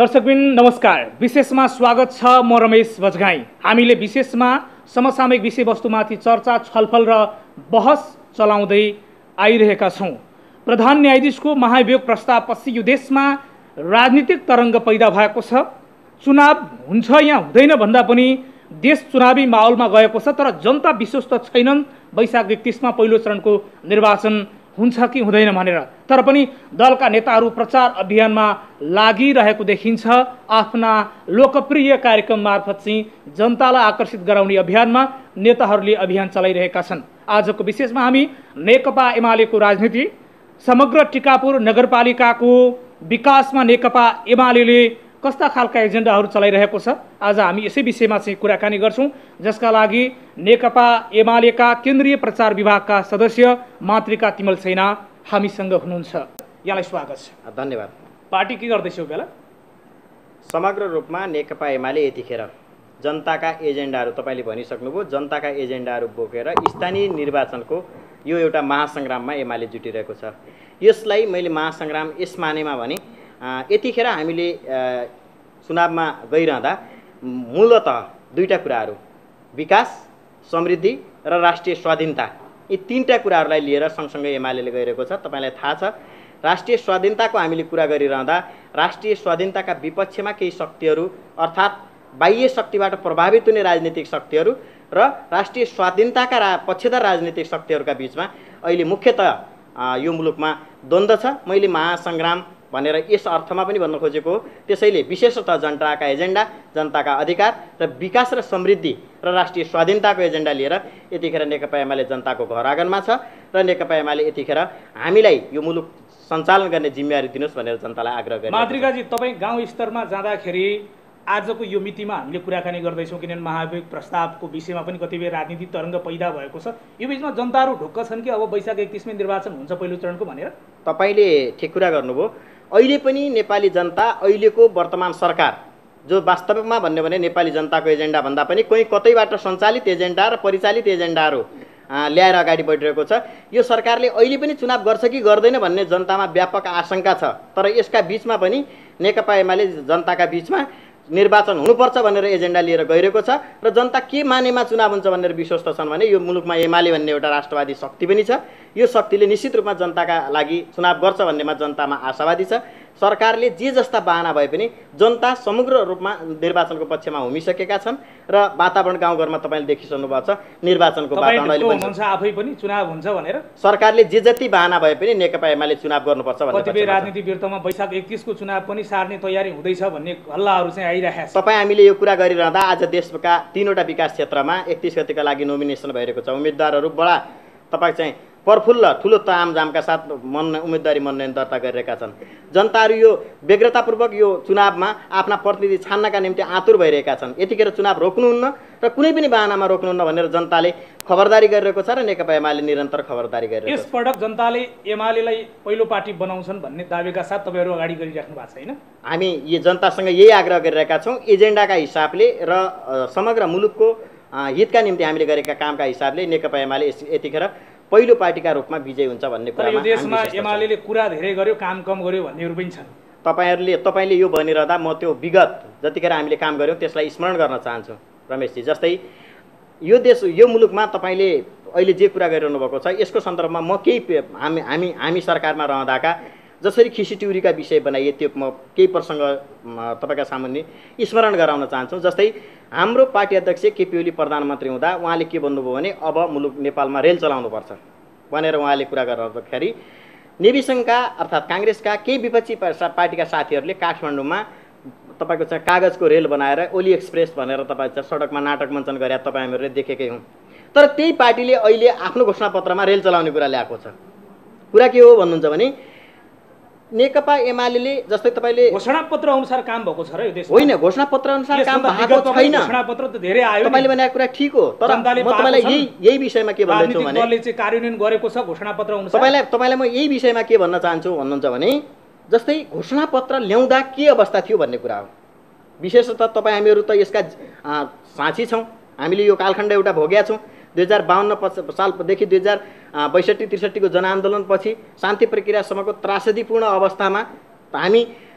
दर्शकबिन नमस्कार। विशेषमा स्वागत छ। म रमेश बजगाई। हामीले विशेषमा समसामयिक विषयवस्तुमाथि चर्चा, छलफल र बहस चलाउँदै आइरहेका छौँ। प्रधान न्यायाधीशको महाभियोग प्रस्तावपछि यो देशमा राजनीतिक तरङ्ग पैदा भएको छ। चुनाव हुन्छ या हुँदैन भन्दा पनि देश चुनावी माहौलमा गएको छ, तर जनता विश्वस्त छैनन् वैशाख 31मा पहिलो चरणको निर्वाचन हुन्छ कि हुँदैन भनेर। तर पनि दलका नेताहरू प्रचार अभियानमा लागिरहेको देखिन्छ। आफ्ना लोकप्रिय कार्यक्रम मार्फत चाहिँ जनतालाई आकर्षित गराउने अभियानमा नेताहरूले अभियान चलाइरहेका छन्। आजको विशेषमा हामी नेकपा एमालेको राजनीति, समग्र टिकापुर नगरपालिकाको विकासमा नेकपा एमालेले कस्ता खालका एजेन्डाहरू चलाइरहेको छ, आज हामी यसै विषयमा चाहिँ कुराकानी गर्छौँ, जसका लागि नेकपा एमालेका केन्द्रीय प्रचार विभागका सदस्य मातृका तिमल सेना हामीसँग हुनुहुन्छ। यहाँलाई स्वागत छ। धन्यवाद। पार्टी के गर्दैछ यो बेला? समग्र रूपमा नेकपा एमाले यतिखेर जनताका एजेन्डाहरू तपाईँले भनिसक्नुभयो, जनताका एजेन्डाहरू बोकेर स्थानीय निर्वाचनको यो एउटा महासङ्ग्राममा एमाले जुटिरहेको छ। यसलाई मैले महासङ्ग्राम यस मानेमा भने यतिखेर हामीले चुनावमा गइरहँदा मूलतः दुईटा कुराहरू, विकास, समृद्धि र राष्ट्रिय स्वाधीनता, यी तीनटा कुराहरूलाई लिएर सँगसँगै एमालेले गइरहेको छ। तपाईँलाई थाहा छ, राष्ट्रिय स्वाधीनताको हामीले कुरा गरिरहँदा राष्ट्रिय स्वाधीनताका विपक्षमा केही शक्तिहरू अर्थात् बाह्य शक्तिबाट प्रभावित हुने राजनीतिक शक्तिहरू र राष्ट्रिय स्वाधीनताका पक्षधर राजनीतिक शक्तिहरूका बिचमा अहिले मुख्यतः यो मुलुकमा द्वन्द्व छ। मैले महासङ्ग्राम भनेर यस अर्थमा पनि भन्न खोजेको हो। त्यसैले विशेषतः जनताका एजेन्डा, जनताका अधिकार र विकास र समृद्धि र राष्ट्रिय स्वाधीनताको एजेन्डा लिएर यतिखेर नेकपा एमाले जनताको घर आँगनमा छ र नेकपा एमाले यतिखेर हामीलाई यो मुलुक सञ्चालन गर्ने जिम्मेवारी दिनुहोस् भनेर जनतालाई आग्रह गरेको छ। मातृकाजी, तपाईँ गाउँ स्तरमा जाँदाखेरि आजको यो मितिमा हामीले कुराकानी गर्दैछौँ, किनभने महाभियोग प्रस्तावको विषयमा पनि कतिपय राजनीतिक तरङ्ग पैदा भएको छ। यो बिचमा जनताहरू ढुक्क छन् कि अब वैशाख 31मा निर्वाचन हुन्छ पहिलो चरणको भनेर? तपाईँले ठिक कुरा गर्नुभयो। अहिले पनि नेपाली जनता, अहिलेको वर्तमान सरकार जो वास्तवमा भन्यो भने नेपाली जनताको एजेन्डा भन्दा पनि कोही कतैबाट सञ्चालित एजेन्डा र परिचालित एजेन्डाहरू ल्याएर अगाडि बढिरहेको छ। यो सरकारले अहिले पनि चुनाव गर्छ कि गर्दैन भन्ने जनतामा व्यापक आशंका छ। तर यसका बिचमा पनि नेकपा एमाले जनताका बिचमा निर्वाचन हुनुपर्छ भनेर एजेन्डा लिएर गइरहेको छ र जनता के मानेमा चुनाव हुन्छ भनेर विश्वस्त छन् भने यो मुलुकमा एमाले भन्ने एउटा राष्ट्रवादी शक्ति पनि छ। यो शक्तिले निश्चित रूपमा जनताका लागि चुनाव गर्छ भन्नेमा जनतामा आशावादी छ। सरकारले जे जस्ता बाहना भए पनि जनता समग्र रूपमा निर्वाचनको पक्षमा हुमिसकेका छन् र वातावरण गाउँघरमा तपाईँले देखिसक्नु भएको छ। निर्वाचनको वातावरण अहिले हुन्छ, आफै पनि चुनाव हुन्छ भनेर सरकारले जे जति बाहना भए पनि नेकपा एमाले चुनाव गर्नुपर्छ भन्ने कतिपय राजनीतिक विरुद्धमा वैशाख 31 को चुनाव पनि सार्ने तयारी हुँदैछ भन्ने हल्लाहरू चाहिँ आइरहेको छ। तपाईँ हामीले यो कुरा गरिरहँदा आज देशका 3वटा विकास क्षेत्रमा 31 गतिका लागि नोमिनेसन भइरहेको छ। उम्मेदवारहरू बडा तपाईँ चाहिँ प्रफुल्ल ठुलो तामझामका साथ उम्मेदवारी मनोनयन दर्ता गरिरहेका छन्। जनताहरू यो व्यग्रतापूर्वक यो चुनावमा आफ्ना प्रतिनिधि छान्नका निम्ति आतुर भइरहेका छन्। यतिखेर चुनाव रोक्नुहुन्न र कुनै पनि बाहनामा रोक्नुहुन्न भनेर जनताले खबरदारी गरिरहेको छ र नेकपा एमाले निरन्तर खबरदारी गरिरहेको छ। यसपटक जनताले एमालेलाई पहिलो पार्टी बनाउँछन् भन्ने दाबीका साथ तपाईँहरू अगाडि गरिराख्नु भएको छैन? हामी यो जनतासँग यही आग्रह गरिरहेका छौँ। एजेन्डाका हिसाबले र समग्र मुलुकको हितका निम्ति हामीले गरेका कामका हिसाबले नेकपा एमाले यतिखेर पहिलो पार्टीका रूपमा विजय हुन्छ भन्ने कुरा। यो देशमा एमालेले कुरा धेरै गर्यो, काम कम गर्यो भन्नेहरू पनि छन्। तपाईँले यो भनिरहँदा म त्यो विगत जतिखेर हामीले काम गऱ्यौँ त्यसलाई स्मरण गर्न चाहन्छु रमेशजी। जस्तै यो देश, यो मुलुकमा तपाईँले अहिले जे कुरा गरिरहनु भएको छ यसको सन्दर्भमा म हामी सरकारमा रहँदाका जसरी खिसीटिउरीका विषय बनाइए त्यो म केही प्रसङ्ग तपाईँका सामुन्ने स्मरण गराउन चाहन्छु। जस्तै हाम्रो पार्टी अध्यक्ष केपी ओली प्रधानमन्त्री हुँदा उहाँले के भन्नुभयो भने अब मुलुक नेपालमा रेल चलाउनुपर्छ भनेर उहाँले कुरा गर्दाखेरि नेभी सङ्घका अर्थात् काङ्ग्रेसका केही विपक्षी पार्टीका साथीहरूले काठमाडौँमा तपाईँको चाहिँ कागजको रेल बनाएर ओली एक्सप्रेस भनेर तपाईँ चाहिँ सडकमा नाटक मञ्चन गरे तपाईँ हामीले देखेकै हौँ। तर त्यही पार्टीले अहिले आफ्नो घोषणापत्रमा रेल चलाउने कुरा ल्याएको छ। कुरा के हो भन्नुहुन्छ भने नेकपा एमाले जस्तै तपाईँले घोषणापत्र अनुसार काम भएको छ र यो देशमा? होइन, घोषणापत्र अनुसार काम भएको छैन। घोषणापत्र त धेरै आयो, तपाईँले भनेको कुरा ठिक हो, तर म तपाईँलाई यही विषयमा के भन्न चाहन्छु भने दलले चाहिँ कार्यान्वयन गरेको छ घोषणापत्र अनुसार। तपाईँलाई म यही विषयमा के भन्न चाहन्छु भन्नुहुन्छ भने जस्तै घोषणापत्र ल्याउँदा के अवस्था थियो भन्ने कुरा हो। विशेषतः तपाईँ हामीहरू त यसका साक्षी छौँ। हामीले यो कालखण्ड एउटा भोगेका छौँ। 2052 सालदेखि 2062-63 को जनआन्दोलनपछि शान्ति प्रक्रियासम्मको त्रासदीपूर्ण अवस्थामा हामी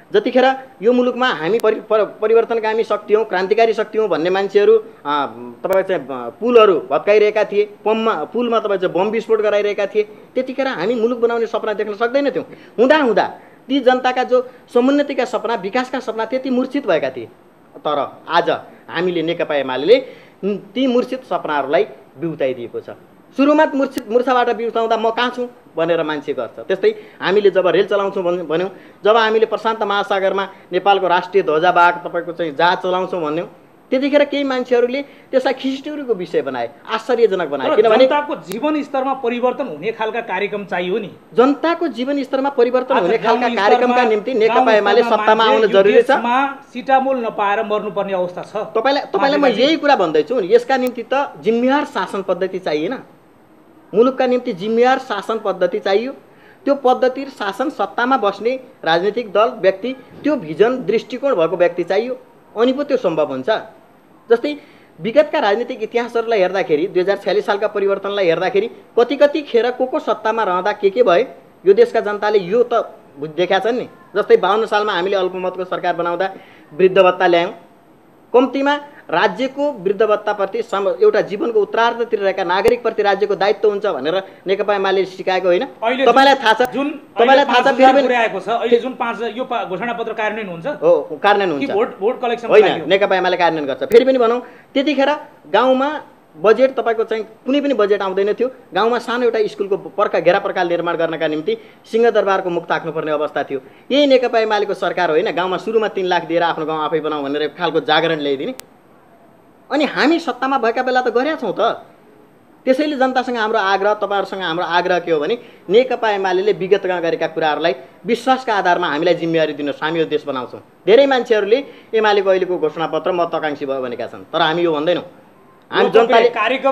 जतिखेर यो मुलुकमा हामी परिवर्तनकामी शक्ति हौँ, क्रान्तिकारी शक्ति हौँ भन्ने मान्छेहरू तपाईँको चाहिँ पुलहरू भत्काइरहेका थिए, पुलमा तपाईँ चाहिँ बम विस्फोट गराइरहेका थिए, त्यतिखेर हामी मुलुक बनाउने सपना देख्न सक्दैनथ्यौँ। हुँदा ती जनताका जो समुन्नतिका सपना, विकासका सपना थिए ती मूर्छित भएका थिए। तर आज हामीले नेकपा एमाले ती मूर्छित सपनाहरूलाई बिउताइदिएको छ। सुरुमा मूर्छाबाट बिउताउँदा म कहाँ छु भनेर मान्छे गर्छ। त्यस्तै हामीले जब रेल चलाउँछौँ भन्यौँ, जब हामीले प्रशान्त महासागरमा नेपालको राष्ट्रिय ध्वजावाहक तपाईँको चाहिँ जहाज चलाउँछौँ भन्यौँ, त्यतिखेर केही मान्छेहरूले त्यसलाई खिस्टुरीको विषय बनाए, आश्चर्यजनक बनाए। किनभने जनताको जीवन स्तरमा परिवर्तन हुने खालका कार्यक्रम चाहियो नि। जनताको जीवन स्तरमा परिवर्तन हुने खालका कार्यक्रमका निम्ति नेकपा एमाले सत्तामा आउन जरुरी छ। सिटामोल नपाएर मर्नुपर्ने अवस्था छ। तपाईलाई म यही कुरा भन्दैछु नि, यसका निम्ति त जिम्मेवार शासन पद्धति चाहिएन। मुलुकका निम्ति जिम्मेवार शासन पद्धति चाहियो। त्यो पद्धति शासन सत्तामा बस्ने राजनीतिक दल, व्यक्ति, त्यो भिजन दृष्टिकोण भएको व्यक्ति चाहियो, अनि पो त्यो सम्भव हुन्छ। जस्तै विगतका राजनीतिक इतिहासहरूलाई हेर्दाखेरि 2046 सालका परिवर्तनलाई हेर्दाखेरि कति खेर को सत्तामा रहँदा के भयो यो देशका जनताले यो त देखाएको छन् नि। जस्तै 52 सालमा हामीले अल्पमतको सरकार बनाउँदा वृद्ध भत्ता ल्यायौँ। कम्तीमा राज्यको वृद्ध भत्ताप्रति एउटा जीवनको उत्तरार्धतिर रहेका नागरिकप्रति राज्यको दायित्व हुन्छ भनेर नेकपा एमाले सिकाएको होइन। तपाईँलाई थाहा छ, फेरि पनि आएको छ अहिले जुन 5 यो घोषणापत्र कार्यान्वयन हुन्छ हो, कार्यान्वयन हुन्छ, भोट कलेक्सन होइन, नेकपा एमाले कार्यान्वयन गर्छ। फेरि पनि भनौँ, त्यतिखेर गाउँमा बजेट तपाईँको चाहिँ कुनै पनि बजेट आउँदैन थियो। गाउँमा सानो एउटा स्कुलको घेरा पर्खाल निर्माण गर्नका निम्ति सिंहदरबारको मुख ताक्नुपर्ने अवस्था थियो। यही नेकपा एमालेको सरकार होइन गाउँमा सुरुमा 3 लाख दिएर आफ्नो गाउँ आफै बनाऊ भनेर खालको जागरण ल्याइदिने। अनि हामी सत्तामा भएका बेला त गरेका छौँ त। त्यसैले जनतासँग हाम्रो आग्रह, तपाईँहरूसँग हाम्रो आग्रह के हो भने नेकपा एमाले विगतमा गरेका कुराहरूलाई विश्वासका आधारमा हामीलाई जिम्मेवारी दिनुहोस्, हामी यो देश बनाउँछौँ। धेरै मान्छेहरूले एमालेको अहिलेको घोषणापत्र महत्त्वाकांक्षी भयो भनेका छन्, तर हामी यो भन्दैनौँ। हामी जनताले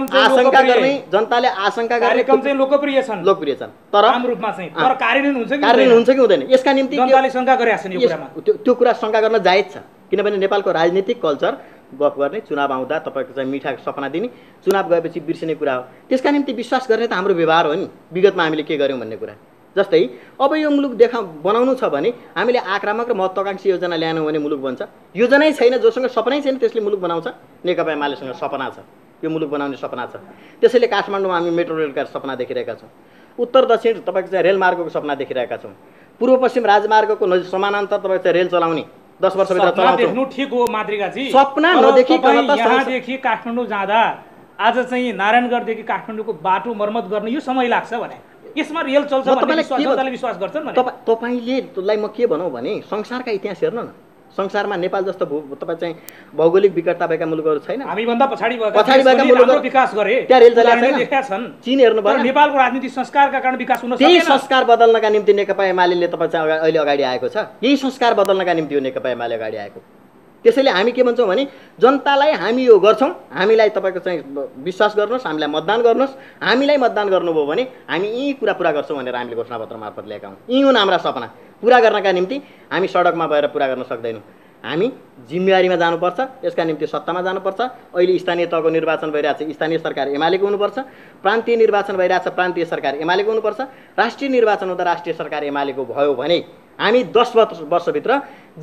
जनताले आशंका गर्ने कार्यक्रम चाहिँ लोकप्रिय छन्, तर आम रूपमा चाहिँ तर कार्यान्वयन हुन्छ कि हुँदैन यसका निम्ति जनताले शंका गरेका छन्। यो कुरामा त्यो कुरा शंका गर्न जायज छ, किनभने नेपालको राजनीतिक कल्चर गफ गर्ने, चुनाव आउँदा तपाईँको चाहिँ मिठा सपना दिने, चुनाव गएपछि बिर्सिने कुरा हो। त्यसका निम्ति विश्वास गर्ने त हाम्रो व्यवहार हो नि, विगतमा हामीले के गर्यौँ भन्ने कुरा। जस्तै अब यो मुलुक बनाउनु छ भने हामीले आक्रामक र महत्त्वाकांक्षी योजना ल्याएनौँ भने मुलुक बन्छ। योजनै छैन, जोसँग सपनै छैन त्यसले मुलुक बनाउँछ। नेकपा एमालेसँग सपना छ, यो मुलुक बनाउने सपना छ। त्यसैले काठमाडौँमा हामी मेट्रो रेलका सपना देखिरहेका छौँ, उत्तर दक्षिण तपाईँको चाहिँ रेलमार्गको सपना देखिरहेका छौँ, पूर्व पश्चिम राजमार्गको समानान्तर तपाईँको चाहिँ रेल चलाउने 10 वर्षभित्र चलाउँछौँ। ठिक हो मातृकाजी, सपना नदेखिकन त यहाँदेखि काठमाडौँ जाँदा आज चाहिँ नारायणगढदेखि काठमाडौँको बाटो मर्मत गर्ने यो समय लाग्छ भने यसमा रेल चल्छ भन्ने विश्वास गर्छन् भने तपाईलाई म के भनौँ भने संसारका इतिहास हेर्नु न। संसारमा नेपाल जस्तो तपाईँ चाहिँ भौगोलिक विकटता भएका मुलुकहरू छैन। हामीभन्दा पछाडि भएका मुलुकहरू विकास गरे, त्यहाँ रेल चलेका छन्। चीन हेर्नु भयो, नेपालको राजनीतिक संस्कारका कारण विकास हुन सकेन। त्यही संस्कार बदल्नका निम्ति नेकपा एमाले तपाईँ चाहिँ अहिले अगाडि आएको छ। यही संस्कार बदल्नका निम्ति हो नेकपा एमाले अगाडि आएको। त्यसैले हामी के भन्छौँ भने जनतालाई हामी यो गर्छौँ, हामीलाई तपाईँको चाहिँ विश्वास गर्नुहोस्, हामीलाई मतदान गर्नुहोस्। हामीलाई मतदान गर्नुभयो भने हामी यी कुरा पुरा गर्छौँ भनेर हामीले घोषणापत्र मार्फत ल्याएका हौँ। यी हुन् हाम्रा सपना। पुरा गर्नका निम्ति हामी सडकमा भएर पुरा गर्न सक्दैनौँ। हामी जिम्मेवारीमा जानुपर्छ, यसका निम्ति सत्तामा जानुपर्छ। अहिले स्थानीय तहको निर्वाचन भइरहेछ, स्थानीय सरकार एमालेको हुनुपर्छ। प्रान्तीय निर्वाचन भइरहेछ, प्रान्तीय सरकार एमालेको हुनुपर्छ। राष्ट्रिय निर्वाचन हुँदा राष्ट्रिय सरकार एमालेको भयो भने हामी 10 वर्षभित्र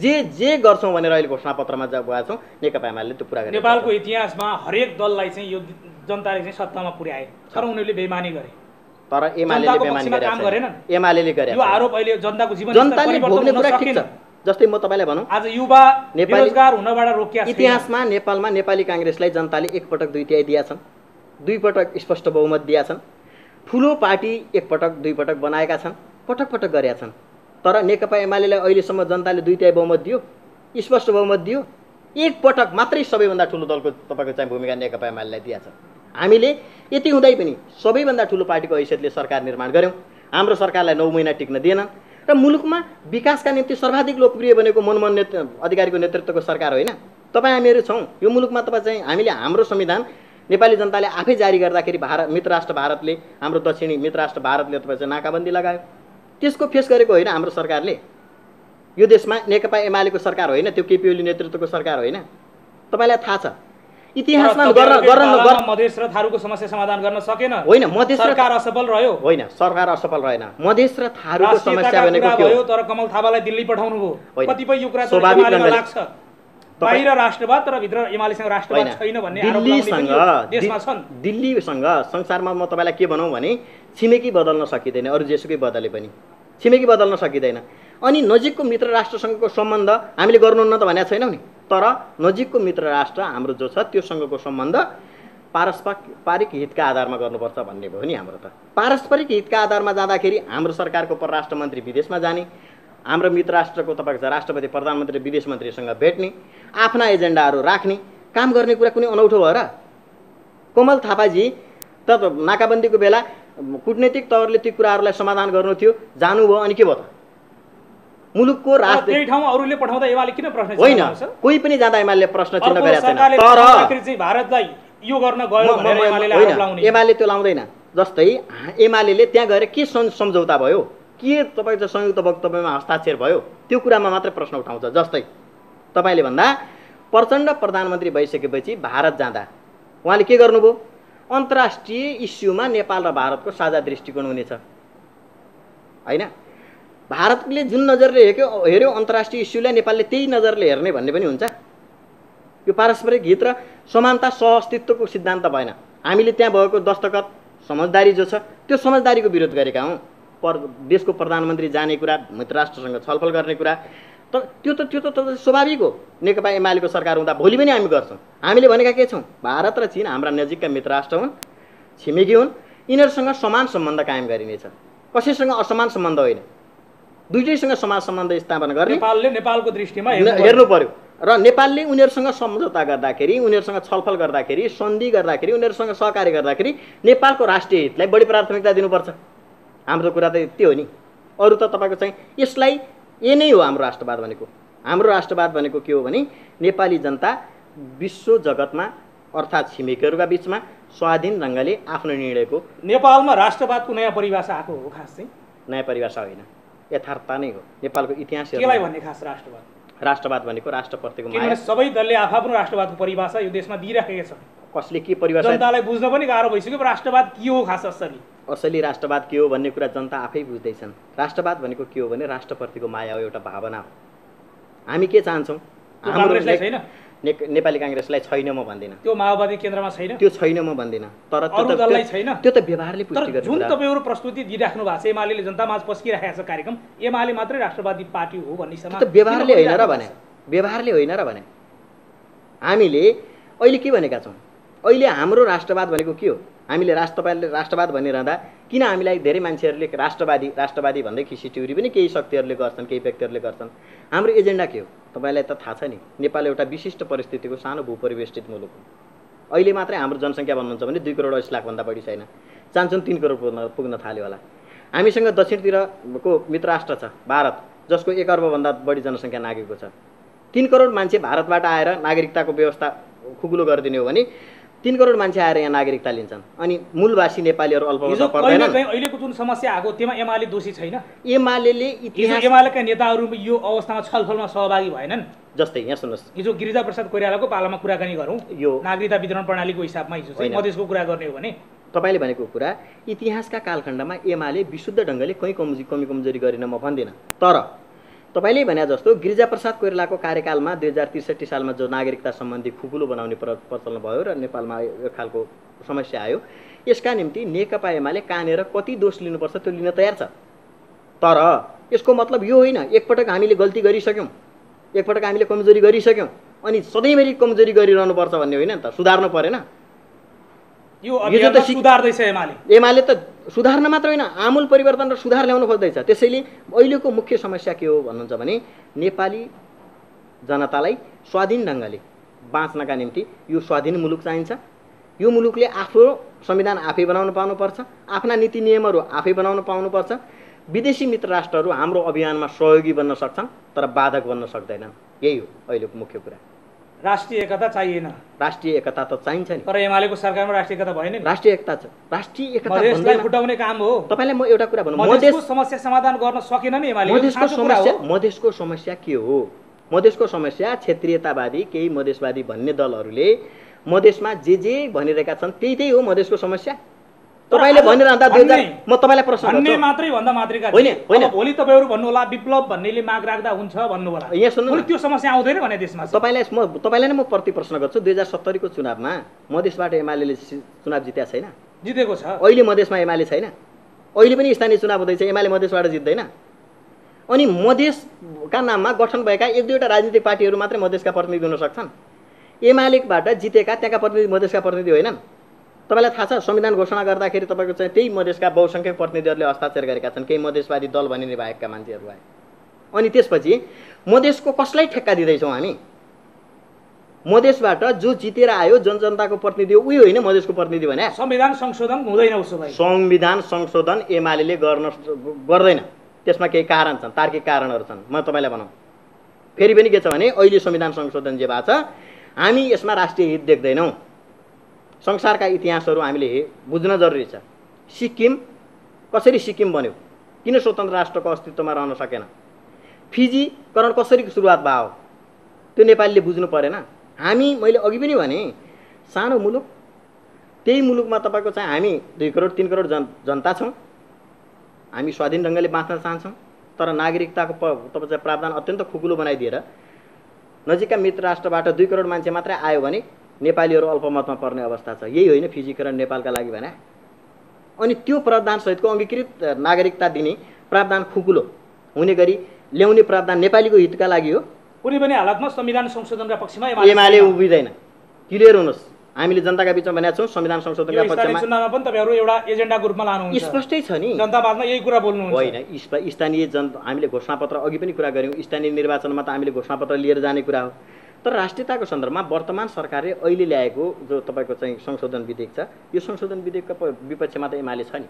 जे गर्छौँ भनेर अहिले घोषणापत्रमा गएका छौँ, नेकपा एमाले त्यो पुरा गर्ने। नेपालको इतिहासमा हरेक दललाई चाहिँ यो जनताले चाहिँ सत्तामा पुर्याए, तर उनीहरूले बेइमानी गरे। तर एमालेले बेइमानी गरेन, एमालेले गरे। यो आरोप अहिले जनताको जीवन जनताले भोग्ने कुरा ठिक छ। जस्तै म तपाईँलाई भनौँ, आज युवा बेरोजगार हुनबाट रोकिया छैन। इतिहासमा नेपालमा नेपाली काङ्ग्रेसलाई जनताले 1 पटक 2 तिहाई दिएका छन्, 2 पटक स्पष्ट बहुमत दिएका छन्। ठुलो पार्टी 1 पटक 2 पटक बनाएका छन्, पटक गरेका छन्। तर नेकपा एमालेलाई अहिलेसम्म जनताले 2 तिहाई बहुमत दियो, स्पष्ट बहुमत दियो। 1 पटक मात्रै सबैभन्दा ठुलो दलको तपाईँको चाहिँ भूमिका नेकपा एमालेलाई दिएछ। हामीले यति हुँदै पनि सबैभन्दा ठुलो पार्टीको हैसियतले सरकार निर्माण गऱ्यौँ। हाम्रो सरकारलाई 9 महिना टिक्न दिएन र मुलुकमा विकासका निम्ति सर्वाधिक लोकप्रिय बनेको मनमोहन अधिकारीको नेतृत्वको सरकार होइन। तपाईँ हामीहरू छौँ। यो मुलुकमा तपाईँ चाहिँ हामीले हाम्रो संविधान नेपाली जनताले आफै जारी गर्दाखेरि मित्र राष्ट्र भारतले, हाम्रो दक्षिणी मित्र राष्ट्र भारतले तपाईँ चाहिँ नाकाबन्दी लगायो। त्यसको फेस गरेको होइन हाम्रो सरकारले। यो देशमा नेकपा एमालेको सरकार होइन, त्यो केपी ओली नेतृत्वको सरकार होइन। तपाईँलाई थाहा छ इतिहासमा मधेस र थारूको समस्या समाधान गर्न सकेन। होइन, मधेस र सरकार असफल रह्यो। होइन, सरकार असफल रहेन। मधेस र थारूको समस्या भनेको के हो? तर कमल थापालाई दिल्ली पठाउनु भयो। कतिपय यो कुरा स्वाभाविक एमालेमा लाग्छ। बाहिर राष्ट्रवाद तर भित्र एमालेसँग राष्ट्रवाद छैन भन्ने आरोप लगाउने देशमा छन्। दिल्लीसँग संसारमा म तपाईँलाई के भनौँ भने छिमेकी बदल्न सकिँदैन, अरू जेसुकै बदले पनि छिमेकी बदल्न सकिँदैन। अनि नजिकको मित्र राष्ट्रसँगको सम्बन्ध हामीले गर्नुहुन्न त भनेको छैनौँ नि, तर नजिकको मित्र राष्ट्र हाम्रो जो छ त्योसँगको सम्बन्ध पारस्परिक हितका आधारमा गर्नुपर्छ भन्ने भयो नि हाम्रो त। पारस्परिक हितका आधारमा जाँदाखेरि हाम्रो सरकारको परराष्ट्र मन्त्री विदेशमा जाने, हाम्रो मित्र राष्ट्रको तपाईँको राष्ट्रपति प्रधानमन्त्री विदेश मन्त्रीसँग भेट्ने, आफ्ना एजेन्डाहरू राख्ने काम गर्ने कुरा कुनै अनौठो भयो र? कमल थापाजी त नाकाबन्दीको बेला कूटनैतिक तवरले ती कुराहरूलाई समाधान गर्नु थियो, जानुभयो, अनि के भयो त? मुलुकको त्यही ठाउँमा अरूले पठाउँदा एमाले किन प्रश्न होइन, कोही पनि जाँदा एमाले प्रश्न चिन्ह गरेको छैन। तर भारतलाई यो गर्न गयो भनेर एमालेले आरोप लाउने। एमाले त्यो लाउँदैन। जस्तै एमाले त्यहाँ गएर के सम्झौता भयो, के तपाईँको संयुक्त वक्तव्यमा हस्ताक्षर भयो, त्यो कुरामा मात्रै प्रश्न उठाउँछ। जस्तै तपाईँले भन्दा प्रचण्ड प्रधानमन्त्री भइसकेपछि भारत जाँदा उहाँले के गर्नुभयो? अन्तर्राष्ट्रिय इस्युमा नेपाल र भारतको साझा दृष्टिकोण हुनेछ होइन। भारतले जुन नजरले हेऱ्यो अन्तर्राष्ट्रिय इस्युलाई नेपालले त्यही नजरले हेर्ने भन्ने पनि हुन्छ। यो पारस्परिक हित र समानता सहअस्तित्वको सिद्धान्त भएन। हामीले त्यहाँ भएको दस्तखत समझदारी जो छ त्यो समझदारीको विरोध गरेका हौँ। देशको प्रधानमन्त्री जाने कुरा, मित्र राष्ट्रसँग छलफल गर्ने कुरा, त्यो त स्वाभाविक हो। नेकपा एमालेको सरकार हुँदा भोलि पनि हामी गर्छौँ। हामीले भनेका के छौँ? भारत र चीन हाम्रा नजिकका मित्र राष्ट्र हुन्, छिमेकी हुन्, यिनीहरूसँग समान सम्बन्ध कायम गरिनेछ, कसैसँग असमान सम्बन्ध होइन। दुईटैसँग समान सम्बन्ध स्थापना गर्ने नेपालले नेपालको दृष्टिमा हेर्नु पर्यो। र नेपालले उनीहरूसँग सम्झौता गर्दाखेरि, उनीहरूसँग छलफल गर्दाखेरि, सन्धि गर्दाखेरि, उनीहरूसँग सहकार्य गर्दाखेरि नेपालको राष्ट्रिय हितलाई बढी प्राथमिकता दिनुपर्छ। हाम्रो कुरा त त्यो हो नि। अरू त तपाईँको चाहिँ यसलाई ए नै हो हाम्रो राष्ट्रवाद भनेको। हाम्रो राष्ट्रवाद भनेको के हो भने नेपाली जनता विश्व जगतमा अर्थात् छिमेकीहरूका बिचमा स्वाधीन ढङ्गले आफ्नो निर्णयको। नेपालमा राष्ट्रवादको नयाँ परिभाषा आएको हो? खास चाहिँ नयाँ परिभाषा होइन, यथार्थता नै हो। नेपालको इतिहास केलाई भन्ने खास राष्ट्रवाद? राष्ट्रवाद भनेको राष्ट्रप्रतिको माया। सबै दलले आफ्नो राष्ट्रवादको परिभाषा यो देशमा दिइराखेका छन्। कसले के परिभाषा? जनतालाई बुझ्न पनि गाह्रो भइसक्यो राष्ट्रवाद के हो खास असली। असली राष्ट्रवाद के हो भन्ने कुरा जनता आफै बुझ्दैछन्। राष्ट्रवाद भनेको के हो भने राष्ट्रप्रतिको माया हो, एउटा भावना हो। हामी के चाहन्छौँ? हाम्रो नेपाली काङ्ग्रेसलाई छैन म भन्दिनँ, त्यो माओवादी केन्द्रमा छैन, त्यो छैन म भन्दिनँ, तर त्यो त व्यवहारले पुष्टि गर्छ। जुन तपाईँहरू प्रस्तुति दिइराख्नु भएको छ, एमाले जनतामाझ पस्किराखेको छ कार्यक्रम, एमाले मात्रै राष्ट्रवादी पार्टी हो भन्ने समाज व्यवहारले होइन र भने, व्यवहारले होइन र भने। हामीले अहिले के भनेका छौँ? अहिले हाम्रो राष्ट्रवाद भनेको के हो? हामीले राष्ट्रवाद भनिरहँदा किन हामीलाई धेरै मान्छेहरूले राष्ट्रवादी भन्दै खिसिटिउरी पनि केही शक्तिहरूले गर्छन्, केही व्यक्तिहरूले गर्छन्। हाम्रो एजेन्डा के हो तपाईँलाई त थाहा छ नि। नेपाल एउटा विशिष्ट परिस्थितिको सानो भूपरिवेष्टित मुलुक हो। अहिले मात्रै हाम्रो जनसङ्ख्या भन्नुहुन्छ भने 2 करोड 80 लाखभन्दा बढी छैन, चाहन्छन् 3 करोड पुग्न थाल्यो होला। हामीसँग दक्षिणतिरको मित्र राष्ट्र छ भारत, जसको 1 अर्बभन्दा बढी जनसङ्ख्या नागरिकको छ। 3 करोड मान्छे भारतबाट आएर नागरिकताको व्यवस्था खुकुलो गरिदिने हो भने 3 करोड मान्छे आएर यहाँ नागरिकता लिन्छन्, अनि मूलवासी नेपालीहरू अल्पभूत पर्दैनन्। अहिलेको जुन समस्या आएको त्यसमा एमाले दोषी छैन? एमालेले इतिहास एमालेका नेताहरू यो अवस्थामा छलफलमा सहभागी भएनन्। जस्तै यहाँ सुन्नुहोस्, हिजो गिरिजाप्रसाद कोइरालाको पालामा कुराकानी गरौँ, यो नागरिकता वितरण प्रणालीको हिसाबमा हिजो चाहिँ मधेसको कुरा गर्ने हो भने तपाईँले भनेको कुरा इतिहासका कालखण्डमा एमाले विशुद्ध ढङ्गले कहीँ कमी कमजोरी गरेन म भन्दिनँ। तर तपाईँले भने जस्तो गिरिजाप्रसाद कोइरालाको कार्यकालमा 2063 सालमा जो नागरिकता सम्बन्धी खुकुलो बनाउने प्रचलन भयो र नेपालमा यो खालको समस्या आयो, यसका निम्ति नेकपा एमाले कहाँनिर कति दोष लिनुपर्छ त्यो लिन तयार छ। तर यसको मतलब यो होइन एकपटक हामीले गल्ती गरिसक्यौँ, एकपटक हामीले कमजोरी गरिसक्यौँ अनि सधैँभरि कमजोरी गरिरहनुपर्छ भन्ने होइन नि त। सुधार्नु परेन? यो त सुधार्दैछ एमाले त सुधार्न मात्र होइन, आमूल परिवर्तन र सुधार ल्याउन खोज्दैछ। त्यसैले अहिलेको मुख्य समस्या के हो भन्नुहुन्छ भने नेपाली जनतालाई स्वाधीन ढङ्गले बाँच्नका निम्ति यो स्वाधीन मुलुक चाहिन्छ। यो मुलुकले आफ्नो संविधान आफै बनाउन पाउनुपर्छ, आफ्ना नीति नियमहरू आफै बनाउन पाउनुपर्छ। विदेशी मित्र राष्ट्रहरू हाम्रो अभियानमा सहयोगी बन्न सक्छन् तर बाधक बन्न सक्दैनन्। यही हो अहिलेको मुख्य कुरा। राष्ट्रिय एकता चाहिएन? राष्ट्रिय एकता त चाहिन्छ नि, तर एमालेको सरकारमा राष्ट्रिय एकता भएन नि। राष्ट्रिय एकता छ, राष्ट्रिय एकता मधेसलाई फुटाउने काम हो। तपाईलाई म एउटा कुरा भन्नु, मधेसको समस्या समाधान गर्न सकेन नि एमाले। मधेसको समस्या के हो? मधेसको समस्या क्षेत्रीयतावादी केही मधेसवादी भन्ने दलहरूले मधेसमा जे भनिरहेका छन् त्यही हो मधेसको समस्या। तपाईले भनिरहँदा म तपाईलाई प्रश्न गर्छु। भन्ने मात्रै भन्दा मात्रिका होइन भोलि तपाईहरु भन्नु होला विप्लव भन्नेले माग राख्दा हुन्छ भन्नु होला। यहाँ सुन्नु, त्यो समस्या आउँदैन भने देशमा तपाईलाई नै म प्रति प्रश्न गर्छु। 2070 को चुनावमा मधेसबाट एमालेले चुनाव जितेको छैन? जितेको छ। अहिले मधेसमा एमाले छैन? अहिले पनि स्थानीय चुनाव हुँदैछ, एमाले मधेसबाट जित्दैन। अनि मधेसका नाममा गठन भएका एक दुईवटा राजनीतिक पार्टीहरू मात्रै मधेसका प्रतिनिधि हुन सक्छन्। एमालेबाट जितेका त्यहाँका प्रतिनिधि मधेसका प्रतिनिधि होइनन्। तपाईलाई थाहा छ संविधान घोषणा गर्दाखेरि तपाईको चाहिँ त्यही मधेसका बहुसंख्यक प्रतिनिधिहरूले हस्ताक्षर गरेका छन्, केही मधेसवादी दल भनिने भएका मान्छेहरू आए। अनि त्यसपछि मधेसको कसलाई ठेक्का दिँदैछौँ हामी? मधेसबाट जो जितेर आयो जनजनताको प्रतिनिधि हो, उही होइन मधेसको प्रतिनिधि भने? संविधान संशोधन हुँदैन उसो भए। संविधान संशोधन एमालेले गर्दैन। त्यसमा केही कारण छन्, तार्किक कारणहरू छन्। म तपाईलाई भनौँ फेरि पनि के छ भने अहिले संविधान संशोधन जे भएको छ हामी यसमा राष्ट्रिय हित देख्दैनौँ। संसारका इतिहासहरू हामीले बुझ्न जरुरी छ। सिक्किम कसरी सिक्किम बन्यो, किन स्वतन्त्र राष्ट्रको अस्तित्वमा रहन सकेन, फिजीकरण कसरी सुरुवात भयो, त्यो नेपालीले बुझ्नु परेन? मैले अघि पनि भने सानो मुलुक, त्यही मुलुकमा तपाईँको चाहिँ हामी 2 करोड 3 करोड जनता छौँ। हामी स्वाधीन ढङ्गले बाँच्न चाहन्छौँ, तर नागरिकताको तपाईँ चाहिँ प्रावधान अत्यन्त खुकुलो बनाइदिएर नजिकका मित्र राष्ट्रबाट 2 करोड मान्छे मात्रै आयो भने नेपालीहरू अल्पमतमा पर्ने अवस्था छ। यही होइन फिजीकरण नेपालका लागि भने? अनि त्यो प्रावधानसहितको अङ्गीकृत नागरिकता दिने प्रावधान खुकुलो हुने गरी ल्याउने प्रावधान नेपालीको हितका लागि हो। कुनै पनि हालतमा संविधान संशोधनका पक्षमा एमाले उभिँदैन। क्लियर हुनुहोस्, हामीले जनताका बिचमा भनेका छौँ संविधान संशोधनका पक्षमा। चुनावमा पनि तपाईहरु एउटा एजेन्डाको रूपमा लानुहुन्छ। स्पष्टै छ नि, जनताबादमा यही कुरा बोल्नुहुन्छ। होइन, स्थानीय हामीले घोषणापत्र अघि पनि कुरा गर्यौँ। स्थानीय निर्वाचनमा त हामीले घोषणापत्र लिएर जाने कुरा हो, तर राष्ट्रियताको सन्दर्भमा वर्तमान सरकारले अहिले ल्याएको जो तपाईँको चाहिँ संशोधन विधेयक छ, यो संशोधन विधेयकका विपक्षमा त एमाले छ नि।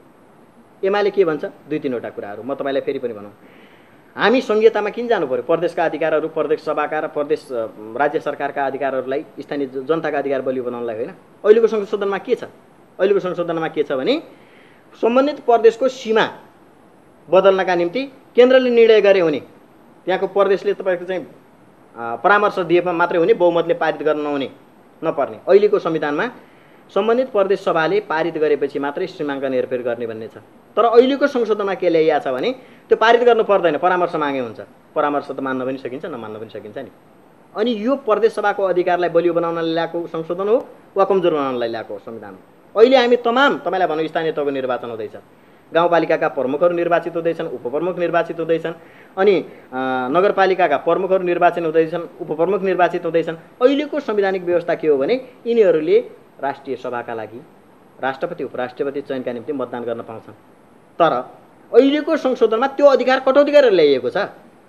एमाले के भन्छ? 2-3 वटा कुराहरू म तपाईँलाई फेरि पनि भनौँ। हामी संहितामा किन जानु पर्यो? प्रदेशका अधिकारहरू प्रदेश सभाका र प्रदेश राज्य सरकारका अधिकारहरूलाई स्थानीय जनताका अधिकार बलियो बनाउनलाई होइन। अहिलेको संशोधनमा के छ? अहिलेको संशोधनमा के छ भने सम्बन्धित प्रदेशको सीमा बदल्नका निम्ति केन्द्रले निर्णय गरे हुने, त्यहाँको प्रदेशले तपाईँको चाहिँ परामर्श दिएमा मात्रै हुने, बहुमतले पारित गर्न नपर्ने। अहिलेको संविधानमा सम्बन्धित प्रदेश सभाले पारित गरेपछि मात्रै सीमाङ्कन हेरफेर गर्ने भन्ने छ। तर अहिलेको संशोधनमा के ल्याइएको छ भने त्यो पारित गर्नु पर्दैन, परामर्श मागे हुन्छ। परामर्श त मान्न पनि सकिन्छ, नमान्न पनि सकिन्छ नि। अनि यो प्रदेश सभाको अधिकारलाई बलियो बनाउनलाई ल्याएको संशोधन हो वा कमजोर बनाउनलाई ल्याएको संविधान हो? अहिले हामी तपाईँलाई भनौँ स्थानीय तहको निर्वाचन हुँदैछ, गाउँपालिकाका प्रमुखहरू निर्वाचित हुँदैछन्, उपप्रमुख निर्वाचित हुँदैछन्, अनि नगरपालिकाका प्रमुखहरू निर्वाचित हुँदैछन्, उपप्रमुख निर्वाचित हुँदैछन्। अहिलेको संवैधानिक व्यवस्था के हो भने यिनीहरूले राष्ट्रिय सभाका लागि राष्ट्रपति उपराष्ट्रपति चयनका निम्ति मतदान गर्न पाउँछन्। तर अहिलेको संशोधनमा त्यो अधिकार कटौती गरेर ल्याइएको छ।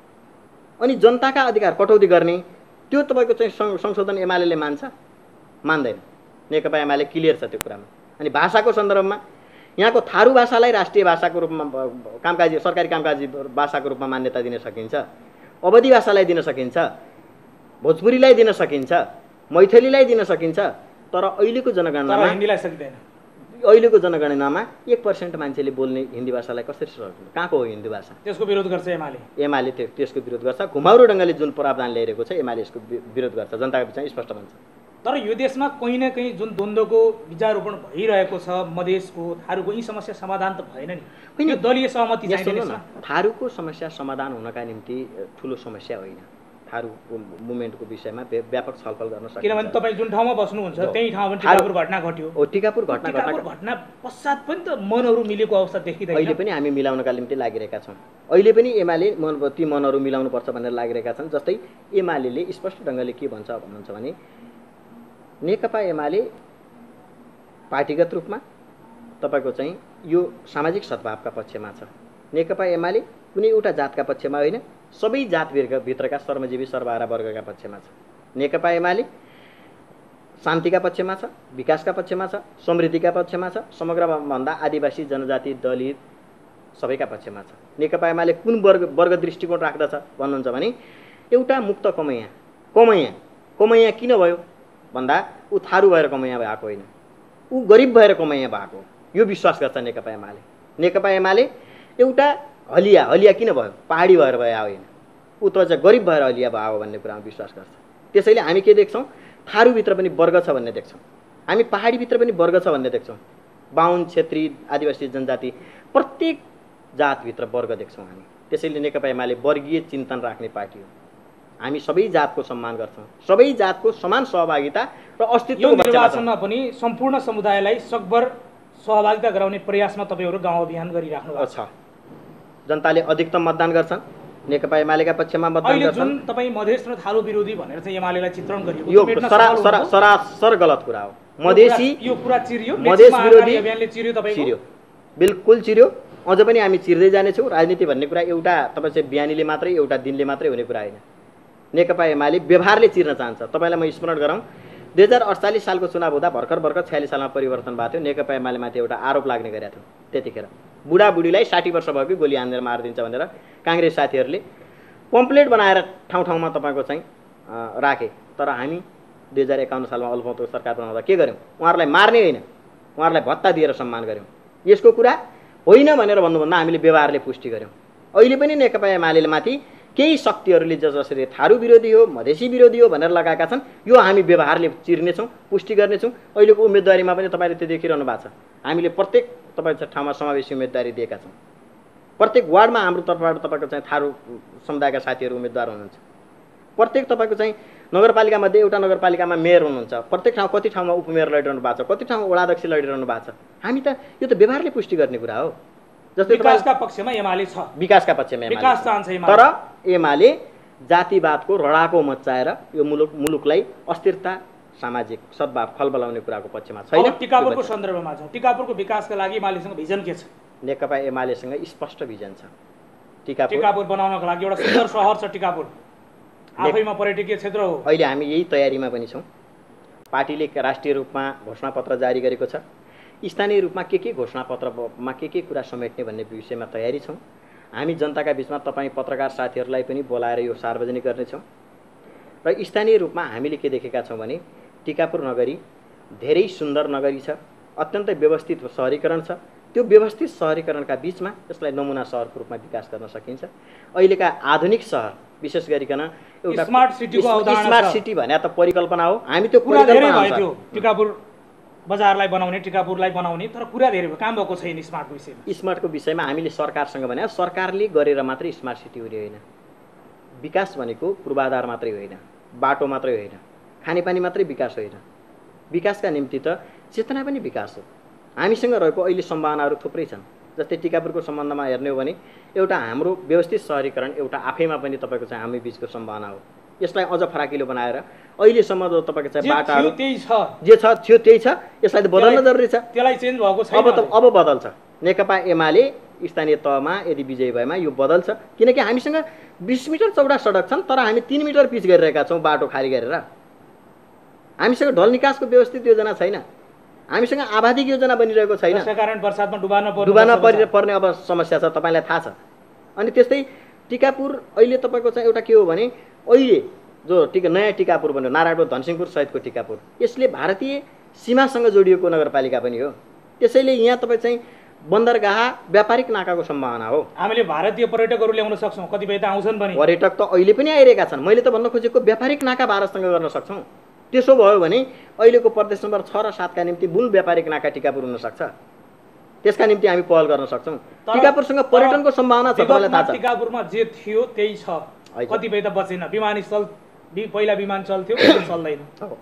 अनि जनताका अधिकार कटौती गर्ने त्यो तपाईँको चाहिँ संशोधन एमाले मान्छ? मान्दैन। नेकपा एमाले क्लियर छ त्यो कुरामा। अनि भाषाको सन्दर्भमा यहाँको थारू भाषालाई राष्ट्रिय भाषाको रूपमा कामकाजी सरकारी कामकाजी भाषाको रूपमा मान्यता दिन सकिन्छ, अवधी भाषालाई दिन सकिन्छ, भोजपुरीलाई दिन सकिन्छ, मैथिलीलाई दिन सकिन्छ। तर अहिलेको जनगणनामा हिन्दीलाई सकिँदैन। अहिलेको जनगणनामा 1% मान्छेले बोल्ने हिन्दी भाषालाई कसरी सक्नु? कहाँको हो हिन्दी भाषा? त्यसको विरोध गर्छ एमाले। एमाले त्यसको विरोध गर्छ। घुमाउरो ढङ्गले जुन प्रावधान ल्याइरहेको छ एमाले यसको विरोध गर्छ, जनताको बिचमा स्पष्ट भन्छ। तर यो देशमा कहीँ न कहीँ जुन द्वन्द्वको विचारोपण भइरहेको छ मधेसको थारूको, यी समस्या समाधान त भएन नि। यो दलीय सहमति चाहिन्छ। थारूको समस्या समाधान हुनका निम्ति ठुलो समस्या होइन। थारूको मुभमेन्टको विषयमा व्यापक छलफल गर्न सकिन्छ। किनभने तपाईँ जुन ठाउँमा बस्नुहुन्छ त्यही ठाउँमा टिकापुर घटना घट्यो। टिकापुर घटना पश्चात पनि त मनहरू मिलेको अवस्था देखिँदैन। अहिले पनि हामी मिलाउनका निम्ति लागिरहेका छौँ। अहिले पनि एमाले ती मनहरू मिलाउनुपर्छ भनेर लागिरहेका छन्। जस्तै एमाले स्पष्ट ढङ्गले के भन्नुहुन्छ भने नेकपा एमाले पार्टीगत रूपमा तपाईँको चाहिँ यो सामाजिक सद्भावका पक्षमा छ। नेकपा एमाले कुनै एउटा जातका पक्षमा होइन, सबै जातभित्रका श्रमजीवी सर्वहारा वर्गका पक्षमा छ। नेकपा एमाले शान्तिका पक्षमा छ, विकासका पक्षमा छ, समृद्धिका पक्षमा छ, समग्रभन्दा आदिवासी जनजाति दलित सबैका पक्षमा छ। नेकपा एमाले कुन वर्ग दृष्टिकोण राख्दछ भन्नुहुन्छ भने एउटा मुक्त कमैया किन भयो भन्दा ऊ थारू भएर कमैया भएको होइन, ऊ गरिब भएर कमैया भएको, यो विश्वास गर्छ नेकपा एमाले। नेकपा एमाले एउटा हलिया किन भयो? पहाडी भएर भयो होइन, ऊ त चाहिँ गरिब भएर हलिया भयो भन्ने कुरामा विश्वास गर्छ। त्यसैले हामी के देख्छौँ? थारूभित्र पनि वर्ग छ भन्ने देख्छौँ, हामी पहाडीभित्र पनि वर्ग छ भन्ने देख्छौँ। बाहुन, क्षेत्री, आदिवासी जनजाति प्रत्येक जातभित्र वर्ग देख्छौँ हामी। त्यसैले नेकपा एमाले वर्गीय चिन्तन राख्ने पार्टी हो। हामी सबै जातको सम्मान गर्छौँ, सबै जातको समान सहभागिता र अस्तित्व। यो निर्वाचनमा पनि सम्पूर्ण समुदायलाई सकभर सहभागिता गराउने प्रयासमा तपाईँहरू गाउँ अभियान गरिराख्नु भएको छ। जनताले अधिकतम मतदान गर्छन्, नेकपा एमालेका पक्षमा मतदान अहिले गर्छन्। जुन तपाईँ मधेस र थारू विरोधी भनेर चाहिँ एमालेलाई चित्रण गरिएको यो सरासर गलत कुरा हो। मधेसी यो कुरा चिरियो, मधेस विरोधी अभियानले चिरियो, तपाईको चिरियो, बिल्कुल चिरियो। अझ पनि हामी चिर्दै जानेछौँ। राजनीति भन्ने कुरा एउटा तपाईँ चाहिँ बिहानीले मात्रै, एउटा दिनले मात्रै हुने कुरा होइन। नेकपा एमाले व्यवहारले चिर्न चाहन्छ। तपाईँलाई म स्मरण गराउँ, 2048 सालको चुनाव हुँदा भर्खर 46 सालमा परिवर्तन भएको थियो। नेकपा एमालेमाथि एउटा आरोप लाग्ने गरेको थियो। त्यतिखेर बुढाबुढीलाई 60 वर्ष भयो कि गोली हानेर मारिदिन्छ भनेर काङ्ग्रेस साथीहरूले पम्पलेट बनाएर ठाउँ ठाउँमा तपाईँको चाहिँ राखे। तर हामी 2051 सालमा अल्पमतको सरकार बनाउँदा के गर्यौँ? उहाँहरूलाई मार्ने होइन, उहाँहरूलाई भत्ता दिएर सम्मान गऱ्यौँ। यसको कुरा होइन भनेर भन्नुभन्दा हामीले व्यवहारले पुष्टि गऱ्यौँ। अहिले पनि नेकपा एमाले माथि केही शक्तिहरूले जसरी थारू विरोधी हो, मधेसी विरोधी हो भनेर लगाएका छन्, यो हामी व्यवहारले चिर्नेछौँ, पुष्टि गर्नेछौँ। अहिलेको उम्मेदवारीमा पनि तपाईँले त्यो देखिरहनु भएको छ। हामीले प्रत्येक तपाईँ ठाउँमा समावेशी उम्मेदवारी दिएका छौँ। प्रत्येक वार्डमा हाम्रो तर्फबाट तपाईँको चाहिँ थारू समुदायका साथीहरू उम्मेदवार हुनुहुन्छ। प्रत्येक तपाईँको चाहिँ नगरपालिकामध्ये एउटा नगरपालिकामा मेयर हुनुहुन्छ। प्रत्येक ठाउँ कति ठाउँमा उपमेयर लडिरहनु भएको छ, कति ठाउँमा वडाध्यक्ष लडिरहनु भएको छ। हामी त यो त व्यवहारले पुष्टि गर्ने कुरा हो। जस्तै विकासका पक्षमा एमाले छ, विकासका पक्षमा विकास चाहन्छ एमाले, तर एमाले जातिवादको रडाको मच्चाएर यो मुलुकलाई अस्थिरता, सामाजिक सद्भाव खलबलाउने कुराको पक्षमा छैन। टिकापुरको सन्दर्भमा छ, टिकापुरको विकासका लागि एमालेसँग भिजन के छ? नेकपा एमालेसँग स्पष्ट भिजन छ। टिकापुर बनाउनको लागि एउटा सुन्दर सहर छ टिकापुर, आफैमा पर्यटकीय क्षेत्र हो। अहिले हामी यही तयारीमा पनि छौँ। पार्टीले राष्ट्रिय रूपमा घोषणापत्र जारी गरेको छ। स्थानीय रूपमा के घोषणापत्रमा के कुरा समेट्ने भन्ने विषयमा तयारी छौँ। हामी जनताका बिचमा तपाईँ पत्रकार साथीहरूलाई पनि बोलाएर यो सार्वजनिक गर्नेछौँ। र स्थानीय रूपमा हामीले के देखेका छौँ भने टिकापुर नगरी धेरै सुन्दर नगरी छ, अत्यन्तै व्यवस्थित सहरीकरण छ। त्यो व्यवस्थित सहरीकरणका बिचमा यसलाई नमुना सहरको रूपमा विकास गर्न सकिन्छ। अहिलेका आधुनिक सहर विशेष गरिकन एउटा स्मार्ट सिटीको अवधारणा छ। स्मार्ट सिटी भने त परिकल्पना हो। हामी त्यो कुरा धेरै परिकल्पना भयो, टिकापुर बजारलाई बनाउने, टिकापुरलाई बनाउने, तर कुरा धेरै भयो, काम भएको छैन स्मार्टको विषयमा। स्मार्टको विषयमा हामीले सरकारसँग भने सरकारले गरेर मात्रै स्मार्ट सिटी हुने होइन। विकास भनेको पूर्वाधार मात्रै होइन, बाटो मात्रै होइन, खानेपानी मात्रै विकास होइन। विकासका निम्ति त चेतना पनि विकास हो। हामीसँग रहेको अहिले सम्भावनाहरू थुप्रै छन्। जस्तै टिकापुरको सम्बन्धमा हेर्ने हो भने एउटा हाम्रो व्यवस्थित सहरीकरण एउटा आफैमा पनि तपाईँको चाहिँ हामी बिचको सम्भावना हो। यसलाई अझ फराकिलो बनाएर अहिलेसम्म जो तपाईँको चाहिँ बाटाहरू जे छ थियो त्यही छ, यसलाई त बदल्न जरुरी छ। त्यसलाई चेन्ज भएको छैन, अब बदल्छ। नेकपा एमाले स्थानीय तहमा यदि विजयी भएमा यो बदल्छ। किनकि हामीसँग 20 मिटर चौडा सडक छन्, तर हामी 3 मिटर पिच गरिरहेका छौँ बाटो खाली गरेर। हामीसँग ढल निकासको व्यवस्थित योजना छैन, हामीसँग आबादिक योजना बनिरहेको छैन। त्यसै कारण बर्सातमा डुबान पर्ने अब समस्या छ, तपाईँलाई थाहा छ। अनि त्यस्तै टिकापुर अहिले तपाईँको चाहिँ एउटा के हो भने अहिले जो नयाँ टिकापुर बन्यो, नारायणपुर धनसिंहपुर सहितको टिकापुर, यसले भारतीय सीमासँग जोडिएको नगरपालिका पनि हो। त्यसैले यहाँ तपाईँ चाहिँ बन्दरगाह व्यापारिक नाकाको सम्भावना हो। हामीले भारतीय पर्यटकहरू ल्याउन सक्छौँ, कतिपय त आउँछन् पनि। पर्यटक त अहिले पनि आइरहेका छन्। मैले त भन्न खोजेको व्यापारिक नाका भारतसँग गर्न सक्छौँ। त्यसो भयो भने अहिलेको प्रदेश नम्बर 6 र 7 का निम्ति मूल व्यापारिक नाका टिकापुर हुन सक्छ। त्यसका निम्ति हामी पहल गर्न सक्छौँ। टिकापुरसँग पर्यटनको सम्भावना छ, तपाईँलाई थाहा छ। टिकापुरमा जे थियो त्यही छ, कतिपय त बचेन। विमानस्थल पहिला विमान चल्थ्यो, चल्दैन।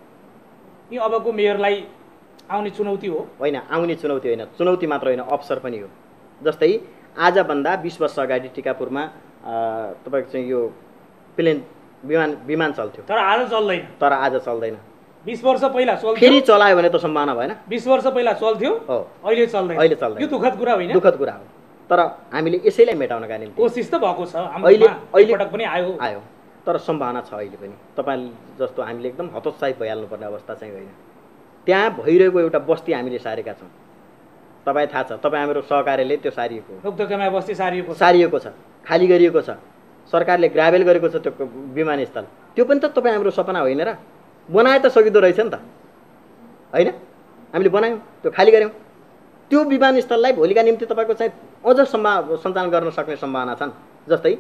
यी अबको मेयरलाई आउने चुनौती हो। होइन, आउने चुनौती होइन, चुनौती मात्र होइन, अवसर पनि हो। जस्तै आजभन्दा 20 वर्ष अगाडि टिकापुरमा तपाईँको चाहिँ यो प्लेन विमान चल्थ्यो, तर आज चल्दैन। तर आज चल्दैन। 20 वर्ष पहिला चल्थ्यो, फेरि चलायो भने त सम्भावना भएन। 20 वर्ष पहिला चल्थ्यो, अहिले चल्दैन। अहिले चल्दैन। यो दुःखद कुरा होइन? दुःखद कुरा हो, तर हामीले यसैलाई मेटाउनका निम्ति कोसिस त भएको छ। अहिले पटक पनि आयो, तर सम्भावना छ अहिले पनि। तपाईँ जस्तो हामीले एकदम हतोत्साहित भइहाल्नुपर्ने अवस्था चाहिँ होइन। त्यहाँ भइरहेको एउटा बस्ती हामीले सारेका छौँ, तपाईँ थाहा छ। तपाईँ हाम्रो सहकार्यले त्यो सारिएको बस्ती सारिएको छ, खाली गरिएको छ। सरकारले ग्राभेल गरेको छ त्यो विमानस्थल। त्यो पनि त तपाईँ हाम्रो सपना होइन र? बनाए त सकिँदो रहेछ नि त, होइन? हामीले बनायौँ, त्यो खाली गऱ्यौँ। त्यो विमानस्थललाई भोलिका निम्ति तपाईँको चाहिँ अझ सञ्चालन गर्न सक्ने सम्भावना छन्। जस्तै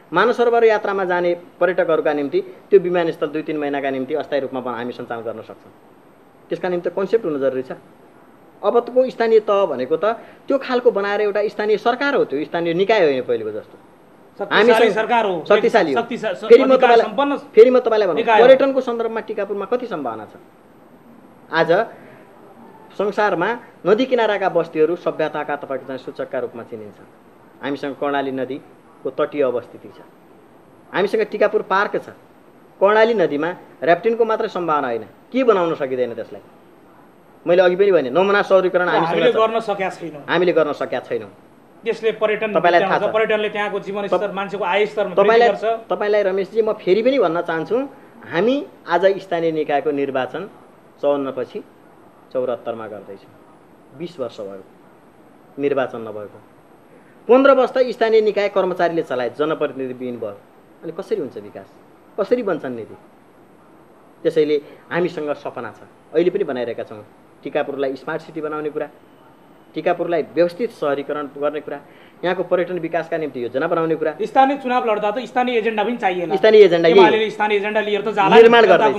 मानव सरोवर यात्रामा जाने पर्यटकहरूका निम्ति त्यो विमानस्थल 2-3 महिनाका निम्ति अस्थायी रूपमा हामी सञ्चालन गर्न सक्छौँ। त्यसका निम्ति कन्सेप्ट हुनु जरुरी छ। अबको स्थानीय तह भनेको त त्यो खालको बनाएर एउटा स्थानीय सरकार हो, त्यो स्थानीय निकाय होइन पहिलेको जस्तो। शक्तिशाली सरकार हो, शक्तिशाली हो। फेरि म तपाईँलाई भन्छु पर्यटनको सन्दर्भमा टिकापुरमा कति सम्भावना छ। आज संसारमा नदी किनाराका बस्तीहरू सभ्यताका तपाईँको चाहिँ सूचकका रूपमा चिनिन्छ। हामीसँग कर्णाली नदीको तटीय अवस्थिति छ, हामीसँग टिकापुर पार्क छ। कर्णाली नदीमा ऱ्याफ्टिङको मात्रै सम्भावना होइन, के बनाउन सकिँदैन त्यसलाई। मैले अघि पनि भने नमुना शहरीकरण हामीले गर्न सकेका छैनौँ। त्यसले तपाईँलाई थाहा छ, पर्यटनले त्यहाँको जीवनस्तर मान्छेको आय स्तरमा वृद्धि गर्छ। तपाईँलाई रमेशजी म फेरि पनि भन्न चाहन्छु, हामी आज स्थानीय निकायको निर्वाचन 54 पछि 74मा गर्दैछौँ। 20 वर्ष भयो निर्वाचन नभएको। 15 वर्ष त स्थानीय निकाय कर्मचारीले चलाए, जनप्रतिनिधिविहीन भयो। अनि कसरी हुन्छ विकास, कसरी बन्छन् नीति? त्यसैले हामीसँग सपना छ, अहिले पनि बनाइरहेका छौँ। टिकापुरलाई स्मार्ट सिटी बनाउने कुरा, टिकापुरलाई व्यवस्थित शहरीकरण गर्ने कुरा, यहाँको पर्यटन विकासका निम्ति योजना बनाउने कुरा। स्थानीय चुनाव लड्दा त स्थानीय एजेन्डा पनि चाहिएन। स्थानीय एजेन्डा स्थानीय एजेन्डा लिएर त जाला निर्माण गर्दैछ,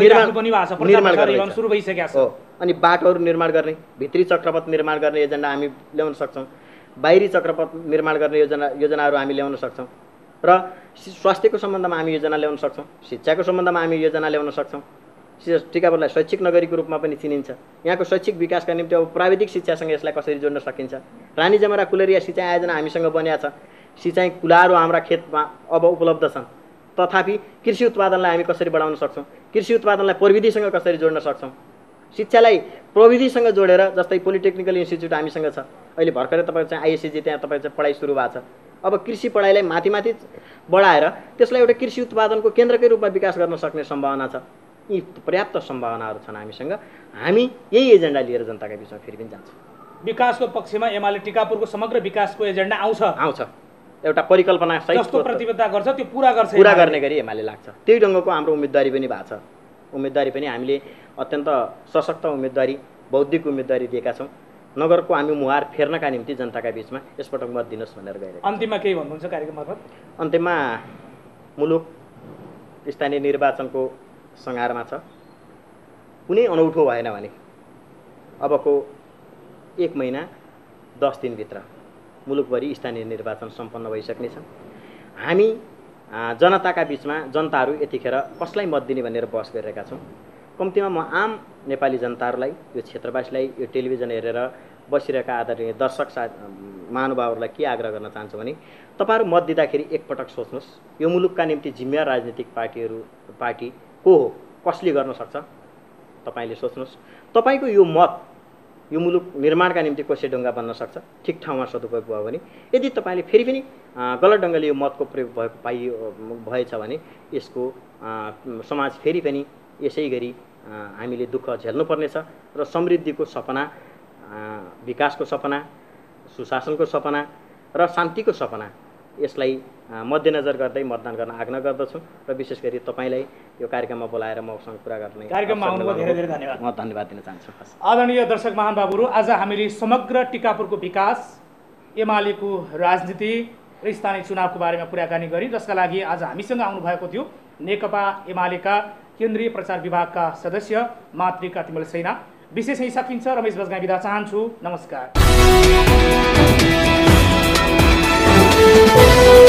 सुरु भइसकेको छ। अनि बाटोहरू निर्माण गर्ने, भित्री चक्रपथ निर्माण गर्ने एजेन्डा हामी ल्याउन सक्छौँ। बाहिरी चक्रपथ निर्माण गर्ने योजनाहरू हामी ल्याउन सक्छौँ। र स्वास्थ्यको सम्बन्धमा हामी योजना ल्याउन सक्छौँ, शिक्षाको सम्बन्धमा हामी योजना ल्याउन सक्छौँ। टिकापुरलाई शैक्षिक नगरीको रूपमा पनि चिनिन्छ। यहाँको शैक्षिक विकासका निम्ति अब प्राविधिक शिक्षासँग यसलाई कसरी जोड्न सकिन्छ। रानी जमरा कुलेरिया सिँचाइ आयोजना हामीसँग बनिएको छ। सिँचाइ कुलाहरू हाम्रा खेतमा अब उपलब्ध छन्। तथापि कृषि उत्पादनलाई हामी कसरी बढाउन सक्छौँ, कृषि उत्पादनलाई प्रविधिसँग कसरी जोड्न सक्छौँ, शिक्षालाई प्रविधिसँग जोडेर, जस्तै पोलिटेक्निकल इन्स्टिच्युट हामीसँग छ। अहिले भर्खरै तपाईँको चाहिँ आइएससी त्यहाँ तपाईँको चाहिँ पढाइ सुरु भएको छ। अब कृषि पढाइलाई माथि बढाएर त्यसलाई एउटा कृषि उत्पादनको केन्द्रकै रूपमा विकास गर्न सक्ने सम्भावना छ। यी पर्याप्त सम्भावनाहरू छन् हामीसँग। हामी यही एजेन्डा लिएर जनताका बिचमा फेरि पनि जान्छौँ। विकासको पक्षमा एमाले टिकापुरको समग्र विकासको एजेन्डा आउँछ। एउटा परिकल्पना सहित जस्तो प्रतिबद्धता गर्छ त्यो पुरा गर्ने गरी एमाले लाग्छ। त्यही ढङ्गको हाम्रो उम्मेदवारी पनि भएको छ। उम्मेदवारी पनि हामीले अत्यन्त सशक्त उम्मेदवारी, बौद्धिक उम्मेदवारी दिएका छौँ। नगरको हामी मुहार फेर्नका निम्ति जनताका बिचमा यसपटक मत दिनुहोस् भनेर गइरहेको। अन्तिममा केही भन्नुहुन्छ कार्यक्रम मार्फत? अन्तिममा मुलुक स्थानीय निर्वाचनको सङ्घारमा छ। कुनै अनौठो भएन भने अबको 1 महिना 10 दिनभित्र मुलुकभरि स्थानीय निर्वाचन सम्पन्न भइसक्नेछ। हामी जनताका बिचमा जनताहरू यतिखेर कसलाई मत दिने भनेर बहस गरिरहेका छौँ। कम्तीमा म आम नेपाली जनताहरूलाई, यो क्षेत्रवासीलाई, यो टेलिभिजन हेरेर बसिरहेका आदरणीय दर्शक महानुभावहरूलाई के आग्रह गर्न चाहन्छु भने तपाईँहरू मत दिँदाखेरि एकपटक सोच्नुहोस्, यो मुलुकका निम्ति जिम्मेवार राजनीतिक पार्टी को हो, कसले गर्न सक्छ, तपाईँले सोच्नुहोस्। तपाईँको यो मत यो मुलुक निर्माणका निम्ति कसरी ढङ्गा बन्न सक्छ, ठिक ठाउँमा सदुपयोग भयो भने। यदि तपाईँले फेरि पनि गलत ढङ्गले यो मतको प्रयोग भएछ भने यसको समाज फेरि पनि यसै गरी हामीले दुःख झेल्नुपर्नेछ र समृद्धिको सपना, विकासको सपना, सुशासनको सपना र शान्तिको सपना, यसलाई मध्यनजर गर्दै मतदान गर्न आग्रह गर्दछु। र विशेष गरी तपाईँलाई यो कार्यक्रममा बोलाएर मसँग कुरा गर्ने कार्यक्रममा आउनुभयो, धेरै धेरै धन्यवाद। म धन्यवाद दिन चाहन्छु। आदरणीय दर्शक महानुभावहरू, आज हामीले समग्र टिकापुरको विकास, एमालेको राजनीति र स्थानीय चुनावको बारेमा कुराकानी गऱ्यौँ, जसका लागि आज हामीसँग आउनुभएको थियो नेकपा एमालेका केन्द्रीय प्रचार विभागका सदस्य मातृका तिमल सेना। विशेष यही सकिन्छ। रमेश बजगाई बिदा चाहन्छु। नमस्कार।